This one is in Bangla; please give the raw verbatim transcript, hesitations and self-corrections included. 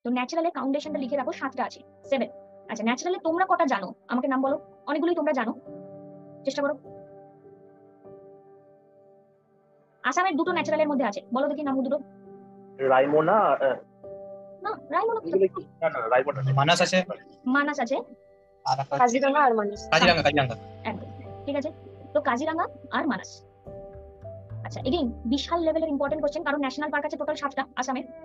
তো ন্যাচারালের ফাউন্ডেশনটা লিখে রাখো, সাতটা আছে, সেভেন। আচ্ছা, ন্যাচারালে তোমরা কটা জানো আমাকে নাম বলো। অনেকগুলোই তোমরা জানো, চেষ্টা করো। আসামের দুটো ন্যাচারালের মধ্যে আছে, বলো দেখি নাম দুটো। রাইমোনা, না, রাইমোনা কি? না না, রাইমোনা মানাস আছে, মানাস আছে, আর একটা কাজিরাঙ্গা আর মানাস। কাজিরাঙ্গা কাজিরাঙ্গা একদম ঠিক আছে। তো কাজিরাঙ্গা আর মানাস। আচ্ছা, এগেইন বিশাল লেভেলের ইম্পর্টেন্ট কোশ্চেন, কারণ ন্যাশনাল পার্ক আছে টোটাল সাতটা আসামে।